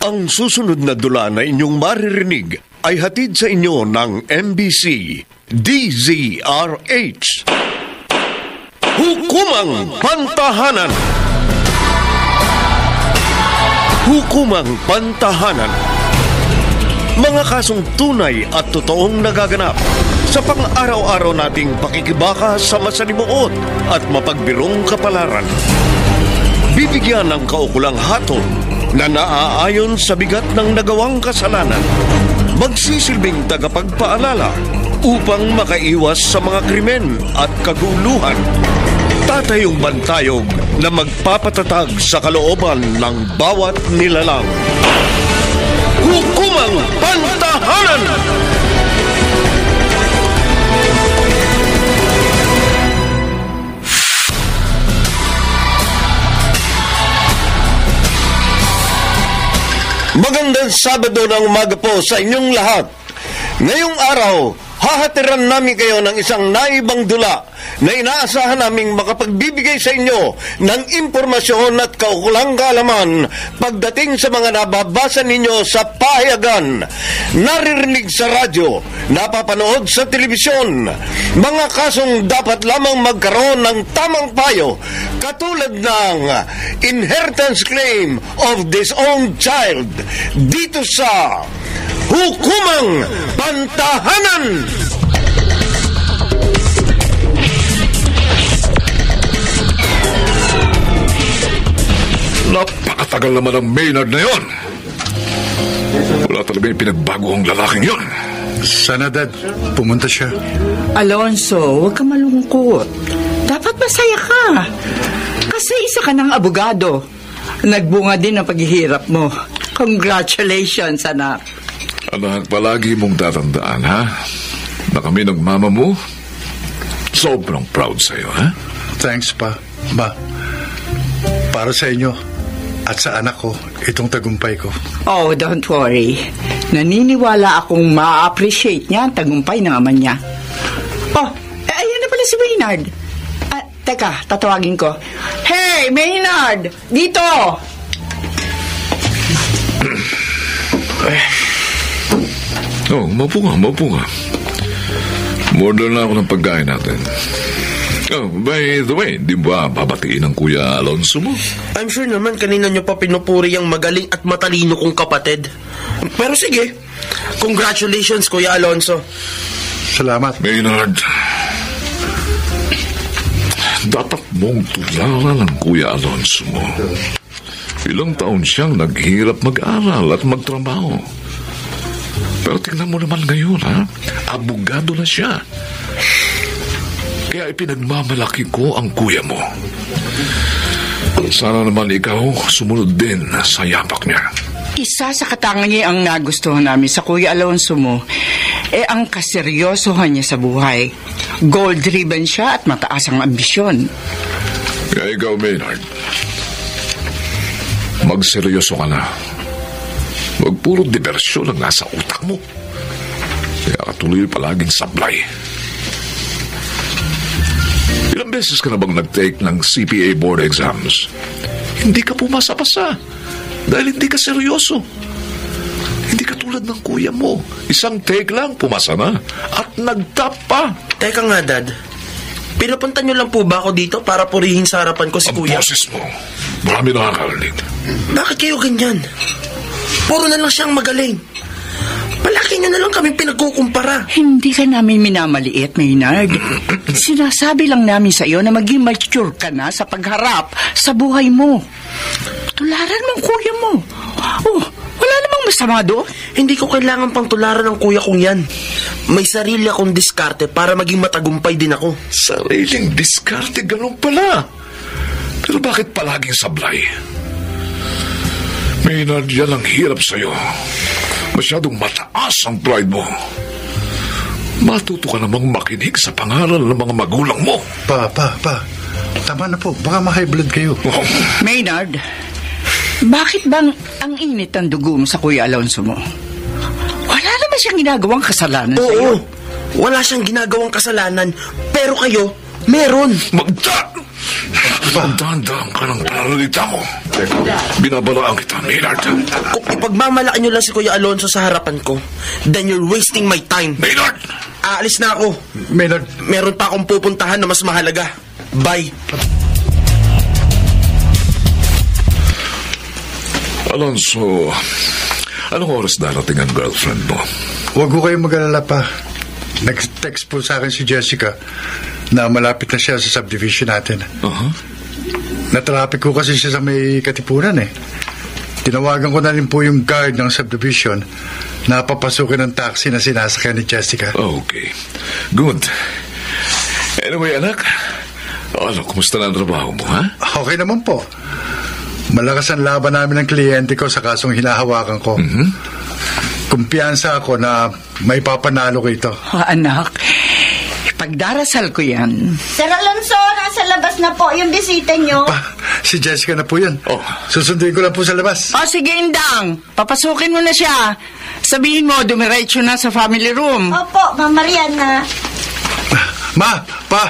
Ang susunod na dula na inyong maririnig ay hatid sa inyo ng MBC DZRH. Hukumang Pantahanan. Hukumang Pantahanan. Mga kasong tunay at totoong nagaganap sa pang-araw-araw nating pakikibaka sa masalimuot at mapagbirong kapalaran. Bibigyan ng kaukulang hatol na naaayon sa bigat ng nagawang kasalanan. Magsisilbing tagapagpaalala upang makaiwas sa mga krimen at kaguluhan. Tatayong bantayog na magpapatatag sa kalooban ng bawat nilalang. Hukumang Pantahanan! Magandang Sabado ng umaga po sa inyong lahat. Ngayong araw, hahatiran namin kayo ng isang naibang dula na inaasahan naming makapagbibigay sa inyo ng impormasyon at kaukulang kaalaman pagdating sa mga nababasa ninyo sa pahayagan, naririnig sa radyo, napapanood sa telebisyon, mga kasong dapat lamang magkaroon ng tamang payo katulad ng inheritance claim of disowned child dito sa Hukumang Pantahanan. Napakatagal naman ang Maynard na yon. Wala talaga yung pinagbago ang lalaking yon. Sana, Dad, pumunta siya. Alonso, huwag ka malungkot. Dapat masaya ka. Kasi isa ka ng abogado. Nagbunga din ang paghihirap mo. Congratulations, anak. Anak, palagi mong tatandaan, ha? Na kami ng mama mo, sobrang proud sa'yo, ha? Thanks, Pa. Ma, para sa inyo at sa anak ko, itong tagumpay ko. Oh, don't worry. Naniniwala akong ma-appreciate niya ang tagumpay ng ama niya. Oh, ayan na pala si Maynard. Teka, tatawagin ko. Hey, Maynard! Dito! Oh, maupo nga. Model na ako ng pagkain natin. Oh, by the way, di ba babatiin ang Kuya Alonso mo? I'm sure naman kanina nyo pa pinupuri ang magaling at matalino kong kapatid. Pero sige, congratulations, Kuya Alonso. Salamat. Maynard, dapat mong tularan ang Kuya Alonso mo. Ilang taon siyang naghirap mag-aral at magtrabaho. Pero tingnan mo naman ngayon, ha? Abogado na siya. Kaya ipinagmamalaki ko ang kuya mo. Sana naman ikaw sumunod din sa yapak niya. Isa sa katangiang nagustuhan namin sa Kuya Alonso mo, ang kaseryosohan niya sa buhay. Goal-driven siya at mataas ang ambisyon. Kaya ikaw, Maynard, magseryoso ka na. Huwag puro diversyon ang nasa utak mo. Kaya katuloy palaging sablay. Ilang beses ka na bang nag-take ng CPA board exams? Hindi ka pumasa-pasa dahil hindi ka seryoso. Hindi ka tulad ng kuya mo. Isang take lang, pumasa na. At nag-top pa. Teka nga, Dad. Pinapunta nyo lang po ba ako dito para purihin sa harapan ko si ang Kuya? Ang boses mo. Marami nakakarinig. Bakit kayo ganyan? Puro na lang siyang magaling. Palagi nyo na lang kami pinagkukumpara. Hindi ka namin minamaliit, Maynard. Sinasabi lang namin sa iyo na maging mature ka na sa pagharap sa buhay mo. Tularan mo ang kuya mo. Oh, wala namang masama doon. Hindi ko kailangan pang tularan ng kuya kong yan. May sarili akong diskarte para maging matagumpay din ako. Sariling diskarte, ganun pala. Pero bakit palaging sablay? Maynard, yan ang hirap sa'yo. Masyadong mataas ang pride mo. Matuto ka namang makinig sa pangaral ng mga magulang mo. Pa. Tama na po. Baka ma-high blood kayo. Oh. Maynard, bakit bang ang init ng dugo mo sa Kuya Alonso mo? Wala naman siyang ginagawang kasalanan Oo, sa'yo. wala siyang ginagawang kasalanan. Pero kayo, meron. Magdaan ka ng pananalita mo. Binabalaan kita, Maynard. Kung ipagmamalaki nyo lang si Kuya Alonso sa harapan ko, then you're wasting my time. Maynard! Aalis na ako. Maynard, Meron pa akong pupuntahan na mas mahalaga. Bye. Alonso, anong oras darating ang girlfriend mo? huwag ko kayong mag-alala pa. Nag-text po sa akin si Jessica na malapit na siya sa subdivision natin. Natrapik ko kasi siya sa may Katipunan eh. Tinawagan ko na rin po yung guard ng subdivision na papasukin ng taxi na sinasakyan ni Jessica. Okay. Good. Anyway, anak, kumusta na ang trabaho mo, ha? Okay naman po. Malakas ang laban namin ng kliyente ko sa kasong hinahawakan ko. Kumpiyansa ako na may papanalo ko ito. Anak, pagdarasal ko yan. Sir Alonso, nasa labas na po yung bisita nyo. Si Jessica na po yun. Oh. Susunduin ko lang po sa labas. O sige, Indang, papasukin mo na siya. Sabihin mo, dumiretso na sa family room. Opo, Ma'am Mariana. Ma, pa.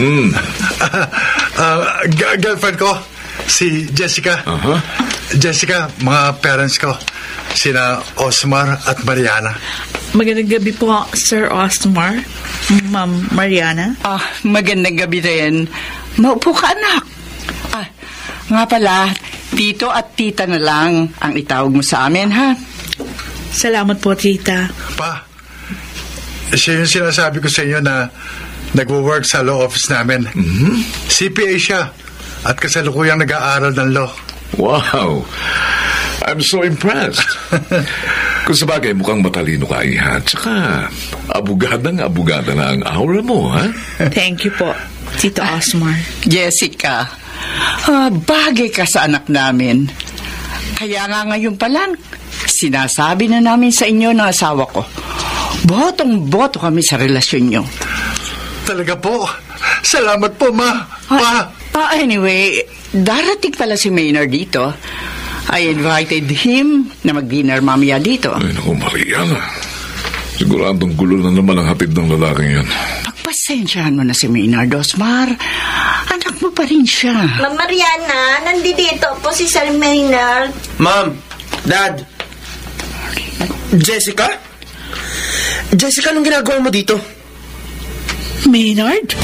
Girlfriend ko, si Jessica. Jessica, mga parents ko, sina Osmar at Mariana. Magandang gabi po, Sir Osmar, Ma'am Mariana. Magandang gabi rin. Maupo ka, anak. Nga pala, tito at tita na lang ang itawag mo sa amin, ha? Salamat po, tita. Pa, siya yung sinasabi ko sa inyo na nagwo-work sa law office namin. CPA siya at kasalukuyang nag-aaral ng law. Wow! I'm so impressed. Kung sabagay, mukhang matalino ka, iha. Tsaka, abugada na ang aura mo, ha? Thank you po, Tito Osmar. Jessica, bagay ka sa anak namin. Kaya nga ngayon pa lang, sinasabi na namin sa inyo ng asawa ko, botong-boto kami sa relasyon nyo. Talaga po. Salamat po, Ma. Pa. Anyway, darating pala si Maynard dito. I invited him na mag-dinner mamaya dito. Ay, naku, Mariana. Siguradong gulo na naman ang hatid ng lalaking yan. Pagpasensyahan mo na si Maynard, Osmar. Anak mo pa rin siya. Ma'am Mariana, nandito po si Sir Maynard. Ma'am, Dad. Jessica? Jessica, anong ginagawa mo dito? Maynard?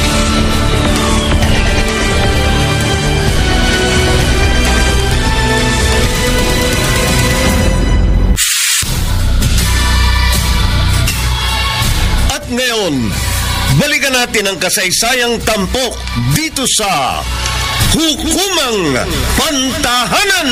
At ngayon, balikan natin ang kasaysayang tampok dito sa Hukumang Pantahanan.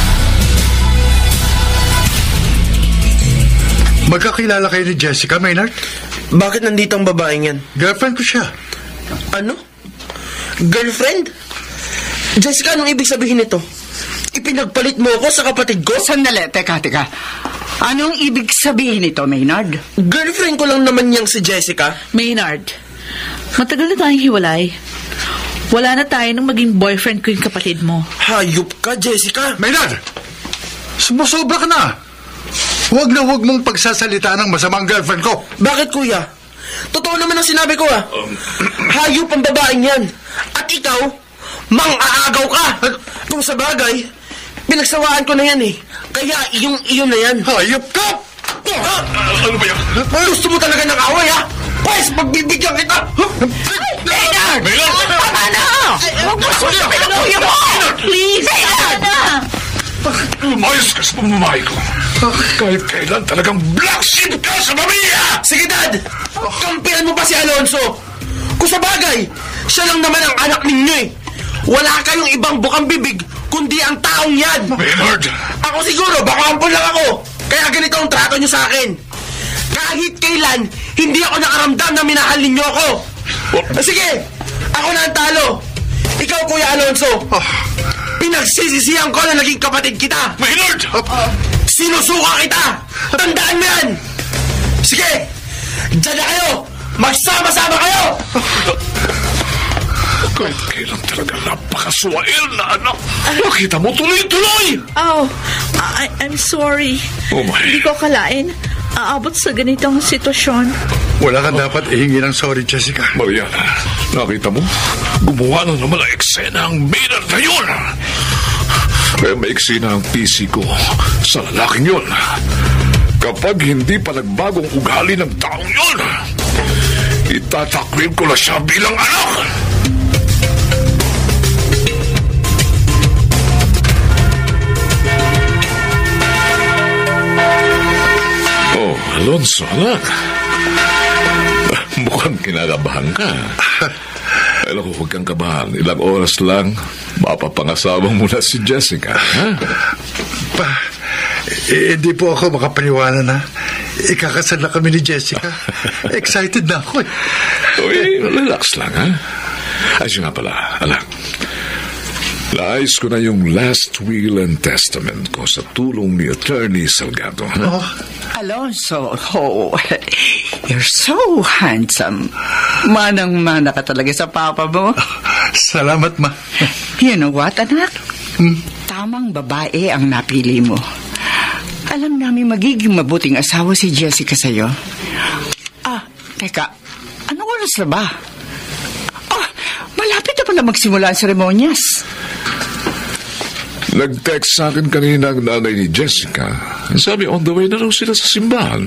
Magkakilala kayo ni Jessica, Maynard? Bakit nandito ang babaeng yan? Girlfriend ko siya. Ano? Girlfriend? Jessica, anong ibig sabihin nito? Ipinagpalit mo ako sa kapatid ko? Sandali, teka. Anong ibig sabihin nito, Maynard? Girlfriend ko lang naman yang si Jessica. Maynard, matagal na tayong hiwalay. Wala na tayo nung maging boyfriend ko yung kapatid mo. Hayop ka, Jessica. Maynard! Sumusobra ka na! Huwag na huwag mong pagsasalita ng masamang girlfriend ko. Bakit, kuya? Totoo naman ang sinabi ko, ha? Hayop ang babaeng yan. At ikaw, mang-aagaw ka. Kung sa bagay, pinagsawaan ko na yan, eh. Kaya iyon na yan. Hayop ka! Ano ba yan? Gusto mo talaga ng away, ha? Pwes, magbibigyan kita. Maynard! Maynard! Tama na! Huwag mo susapin ang kuya mo! Please! Maynard! Lumayos ka sa pamamahay ko. Kahit kailan talagang black sheep ka sa pamilya! Sige, Dad! Kampihan mo pa si Alonso! Kung sa bagay, siya lang naman ang anak ninyo, eh. Wala kayong ibang bukang bibig, kundi ang taong yan! Maynard! Ako siguro, baka ampun lang ako. Kaya ganito ang trato nyo sa akin. Kahit kailan, hindi ako nakaramdam na minahal ninyo ako. Sige, ako na ang talo. Ikaw, Kuya Alonso. Pinagsisisihan ko na naging kapatid kita. Maynard! Sinusuka kita. Tandaan mo yan. Sige, dyan na kayo. Magsama-sama kayo. Kahit kailan talaga napakaswail na anak. Nakita mo tuloy-tuloy! Oh, I'm sorry. Oh my. Hindi ko akalain. Aabot sa ganitong sitwasyon. Wala kang dapat ihingi ng sorry, Jessica. Mariana, nakita mo? Gumawa na naman ang eksena ang Maynard na yun. Kaya maiksi na ang PC ko sa lalaking yun. Kapag hindi pa nagbagong ugali ng taong yun, itatakwil ko na siya bilang anak. Oh, Alonso, anak. Mukhang kinakabahan ka. Alam ko, huwag kang kabahan. Ilang oras lang, mapapangasawang mo na si Jessica. Ha? Pa, hindi po ako makapaniwala na ikakasal na kami ni Jessica. Excited na ako. Uy, relax lang, ha? Ayos nga pala, anak. Naayos ko na yung last will and testament ko sa tulong ni Attorney Salgado. Ha? Oh. Alonso, you're so handsome. Manang-mana ka talaga sa papa mo. Salamat, ma. You know what, anak? Tamang babae ang napili mo. Alam namin magiging mabuting asawa si Jessica sa'yo. Teka, anong oras na ba? Malapit na pala magsimula ang seremonyas. Nag-text sa akin kanina ang nanay ni Jessica. Sabi, on the way na raw sila sa simbahan.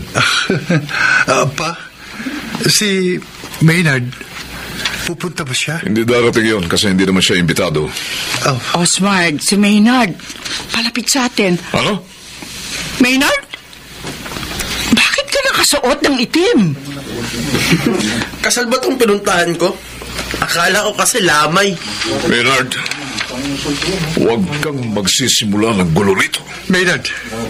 Pa, si Maynard, pupunta ba siya? Hindi darating yun kasi hindi naman siya imbitado. Smart, si Maynard. Palapit sa atin. Ano? Maynard? Bakit ka nakasuot ng itim? Kasal ba itong pinuntahan ko? Akala ko kasi lamay. Maynard, huwag kang magsisimula ng gulo rito. Maynard,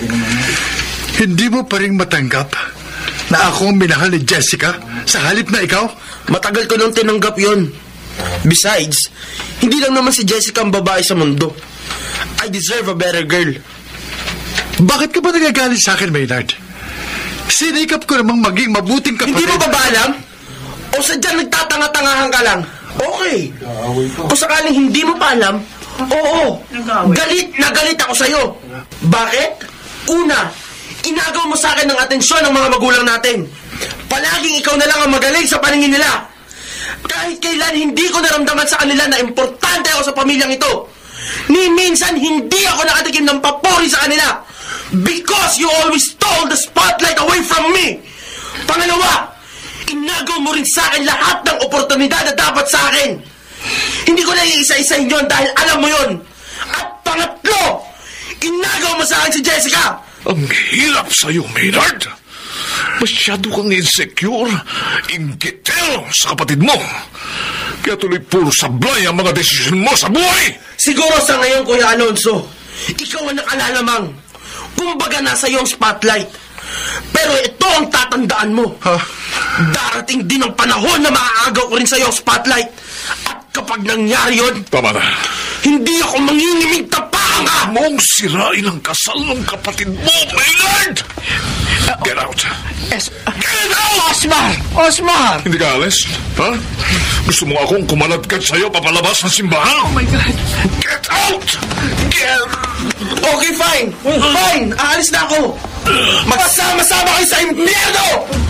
hindi mo pa rin matanggap na ako ang minahal ni Jessica sa halip na ikaw? Matagal ko nang tinanggap yon. Besides, hindi lang naman si Jessica ang babae sa mundo. I deserve a better girl. Bakit ka ba nagagalit sa akin, Maynard? Sinikap ko namang maging mabuting kapatid. Hindi mo ba ba alam? O sadyang nagtatanga-tangahan ka lang? Okay. Kung sakaling hindi mo pa alam, oo, galit na galit ako sa'yo. Bakit? Una, inagaw mo sa akin ng atensyon ng mga magulang natin. Palaging ikaw na lang ang magaling sa paningin nila. Kahit kailan hindi ko naramdaman sa kanila na importante ako sa pamilyang ito. Ni minsan hindi ako nakatikim ng papuri sa kanila. Because you always stole the spotlight away from me. Pangalawa, inagaw mo rin sa akin lahat ng oportunidad na dapat sa akin. Hindi ko na iisa-isahin yun dahil alam mo yun. At pangatlo, inagaw mo sa akin si Jessica. Ang hirap sa'yo, Maynard. Masyado kang insecure, inggitero sa kapatid mo. Kaya tuloy puro sablay ang mga desisyon mo sa buhay. Siguro sa ngayon, Kuya Alonso, ikaw ang nakalalamang. Kumbaga nasa iyo ang spotlight. Pero ito ang tatandaan mo. Darating din ang panahon na maaagaw ko rin sa iyo ang spotlight. At kapag nangyari yun, tama na. Hindi ako mangingimig tapanga. Mong sirain ang kasal ng kapatid mo, Maynard! Get out! Get out! Osmar! Hindi ka alis? Ha? Gusto mo akong kumaladkad sa'yo papalabas ng simbahan? Oh my God! Get out! Get... Okay, fine. Fine, aalis na ako. Magsama-sama kayo sa impyerno!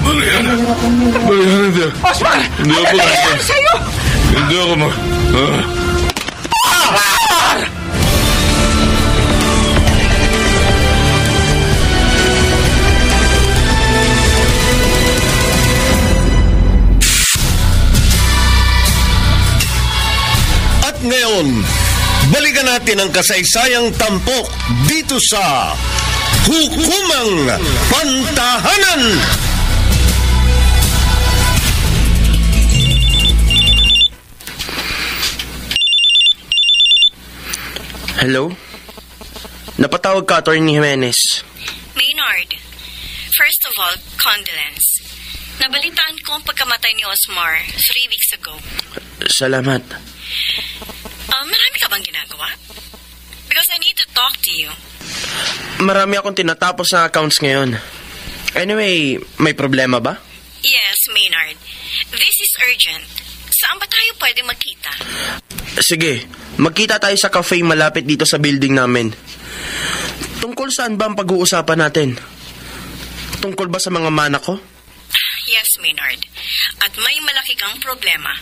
Hindi. Osmar! Hindi ako nangyayari sa'yo? Hindi ako At ngayon, balikan natin ang kasaysayang tampok dito sa Hukumang Pantahanan. Hello? Napatawag ka, Attorney Jimenez. Maynard, first of all, condolence. Nabalitaan ko ang pagkamatay ni Osmar 3 weeks ago. Salamat. Marami ka bang ginagawa? Because I need to talk to you. Marami akong tinatapos na accounts ngayon. Anyway, may problema ba? Yes, Maynard. This is urgent. Saan ba tayo pwede magkita? Sige, magkita tayo sa cafe malapit dito sa building namin. Tungkol saan ba ang pag-uusapan natin? Tungkol ba sa mga mana ko? Yes, Maynard. At may malaki kang problema.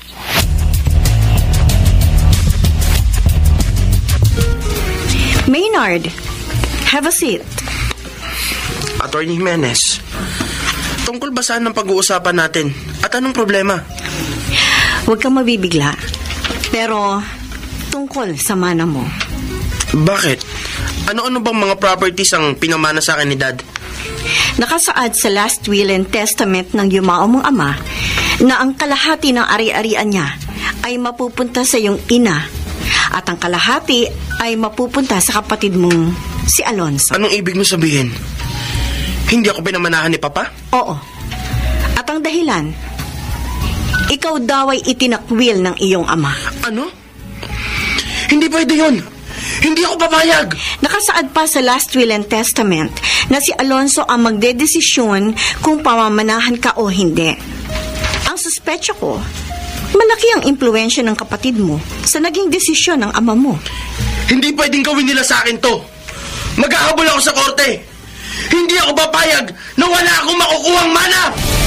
Maynard, have a seat. Attorney Jimenez, tungkol ba saan ang pag-uusapan natin? At anong problema? Huwag kang mabibigla. Pero, tungkol sa mana mo. Bakit? Ano-ano bang mga properties ang pinamana sa akin ni Dad? Nakasaad sa last will and testament ng yumao mong ama na ang kalahati ng ari-arian niya ay mapupunta sa iyong ina at ang kalahati ay mapupunta sa kapatid mong si Alonso. Anong ibig mo sabihin? Hindi ako pinamanahan ni Papa? Oo. At ang dahilan, ikaw daw ay itinakwil ng iyong ama. Ano? Hindi pwede yun. Hindi ako papayag. Nakasaad pa sa last will and testament na si Alonso ang magdedesisyon kung pamamanahan ka o hindi. Ang suspetsya ko, malaki ang impluwensya ng kapatid mo sa naging desisyon ng ama mo. Hindi pwedeng gawin nila sa akin to. Maghahabol ako sa korte. Hindi ako papayag na wala akong makukuhang mana.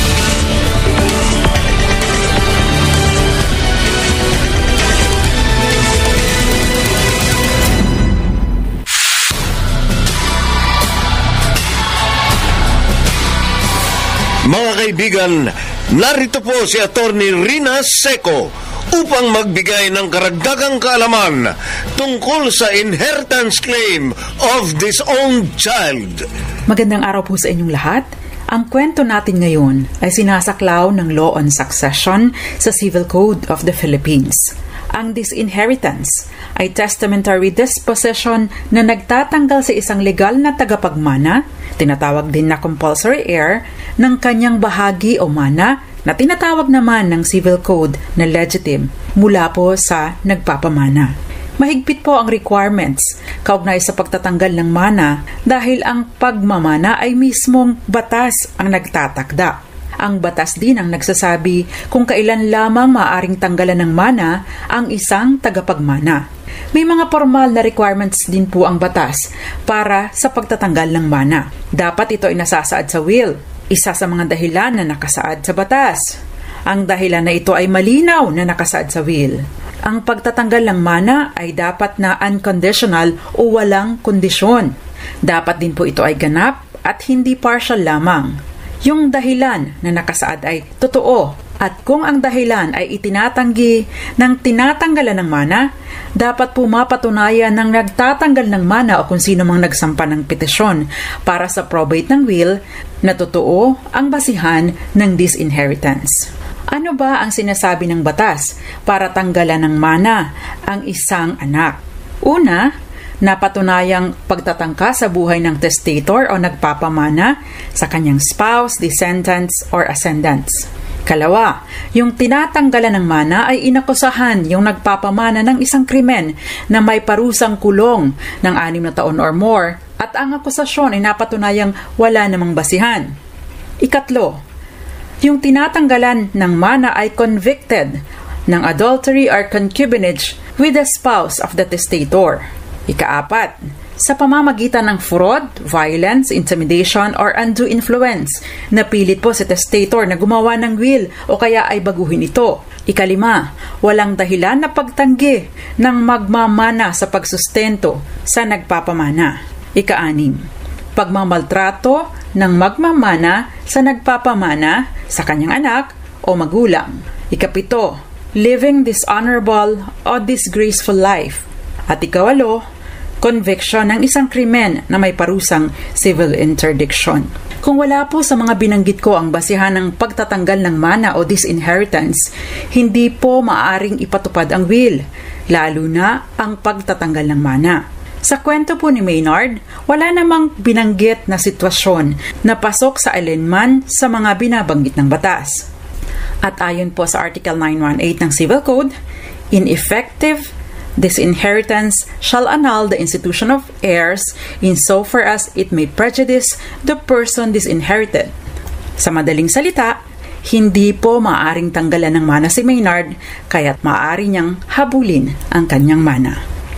Mga kaibigan, narito po si Attorney Rina Seco upang magbigay ng karagdagang kaalaman tungkol sa inheritance claim of disowned child. Magandang araw po sa inyong lahat. Ang kwento natin ngayon ay sinasaklaw ng Law on Succession sa Civil Code of the Philippines. Ang disinheritance ay testamentary disposition na nagtatanggal sa isang legal na tagapagmana, tinatawag din na compulsory heir, ng kanyang bahagi o mana na tinatawag naman ng Civil Code na legitime mula po sa nagpapamana. Mahigpit po ang requirements kaugnay sa pagtatanggal ng mana dahil ang pagmamana ay mismong batas ang nagtatakda. Ang batas din ang nagsasabi kung kailan lamang maaaring tanggalan ng mana ang isang tagapagmana. May mga formal na requirements din po ang batas para sa pagtatanggal ng mana. Dapat ito ay nasasaad sa will, isa sa mga dahilan na nakasaad sa batas. Ang dahilan na ito ay malinaw na nakasaad sa will. Ang pagtatanggal ng mana ay dapat na unconditional o walang kondisyon. Dapat din po ito ay ganap at hindi partial lamang. Yung dahilan na nakasaad ay totoo at kung ang dahilan ay itinatanggi ng tinatanggalan ng mana, dapat po mapatunayan ng nagtatanggal ng mana o kung sino mang nagsampa ng petisyon para sa probate ng will na totoo ang basihan ng disinheritance. Ano ba ang sinasabi ng batas para tanggalan ng mana ang isang anak? Una, napatunayang pagtatangka sa buhay ng testator o nagpapamana sa kanyang spouse, descendants, or ascendants. Kalawa, yung tinatanggalan ng mana ay inakusahan yung nagpapamana ng isang krimen na may parusang kulong ng 6 na taon or more at ang akusasyon ay napatunayang wala namang basihan. Ikatlo, yung tinatanggalan ng mana ay convicted ng adultery or concubinage with the spouse of the testator. Ikaapat, sa pamamagitan ng fraud, violence, intimidation, or undue influence, napilit po si testator na gumawa ng will o kaya ay baguhin ito. Ikalima, walang dahilan na pagtanggi ng magmamana sa pagsustento sa nagpapamana. Ikaanim, pagmamaltrato ng magmamana sa nagpapamana sa kanyang anak o magulang. Ikapito, living dishonorable o disgraceful life. At ikawalo, conviction ng isang krimen na may parusang civil interdiction. Kung wala po sa mga binanggit ko ang basihan ng pagtatanggal ng mana o disinheritance, hindi po maaaring ipatupad ang will, lalo na ang pagtatanggal ng mana. Sa kwento po ni Maynard, wala namang binanggit na sitwasyon na pasok sa alinman sa mga binabanggit ng batas. At ayon po sa Article 918 ng Civil Code, ineffective disinheritance shall annul the institution of heirs insofar as it may prejudice the person disinherited. Sa madaling salita, hindi po maaaring tanggalan ng mana si Maynard kaya't maaari niyang habulin ang kanyang mana.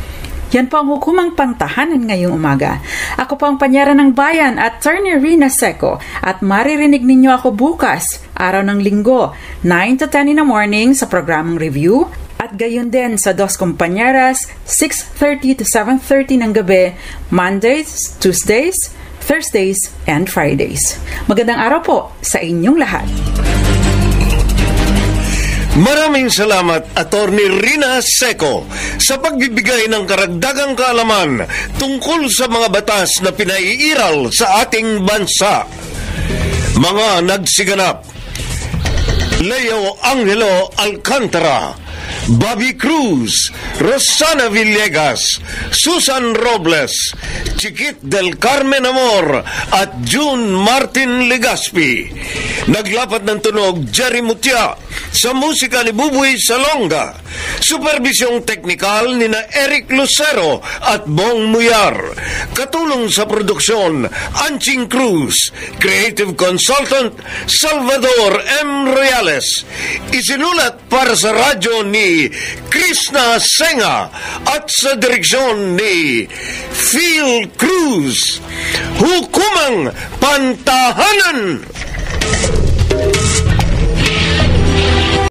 Yan po ang hukumang pangtahanan ngayong umaga. Ako po ang panyara ng bayan, Attorney Rina Seco, at maririnig ninyo ako bukas, araw ng linggo, 9 to 10 in the morning sa programang Review At gayon din sa Dos Compañeras, 6:30 to 7:30 ng gabi, Mondays, Tuesdays, Thursdays, and Fridays. Magandang araw po sa inyong lahat. Maraming salamat, Attorney Rina Seco, sa pagbibigay ng karagdagang kaalaman tungkol sa mga batas na pinaiiral sa ating bansa. Mga nagsiganap: Leo Angelo Alcantara, Bobby Cruz, Rosana Villegas, Susan Robles, Chiquit del Carmen Amor at June Martin Legaspi. Naglapat ng tunog Jerry Mutia, sa musika ni Buboy Salonga. Supervisyong teknikal ni na Eric Lucero at Bong Muyar. Katulong sa produksyon Anching Cruz. Creative Consultant Salvador M. Reales. Isinulat para sa radyo ni Krishna Senga at sa direksyon ni Phil Cruz. Hukumang Pantahanan.